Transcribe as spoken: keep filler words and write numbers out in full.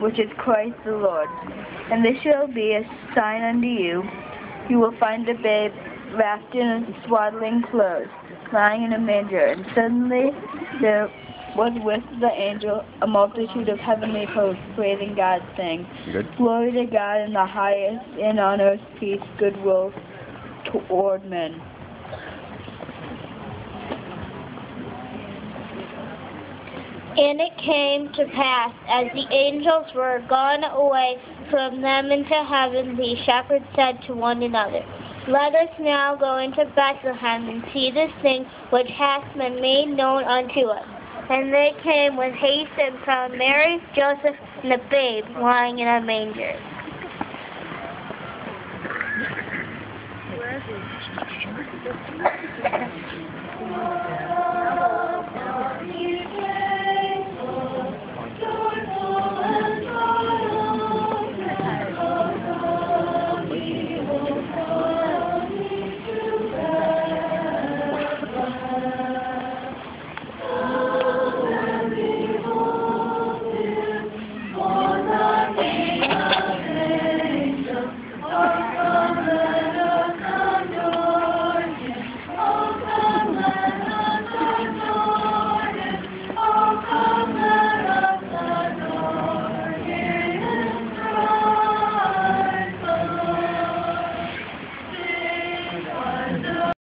which is Christ the Lord. And this shall be a sign unto you. You will find a babe wrapped in swaddling clothes, lying in a manger. And suddenly there was with the angel a multitude of heavenly hosts, praising God, saying, Good. Glory to God in the highest, and on earth peace, goodwill toward men. And it came to pass, as the angels were gone away from them into heaven, the shepherds said to one another, Let us now go into Bethlehem and see this thing which hath been made known unto us. And they came with haste and found Mary, Joseph, and the babe lying in a manger. Oh,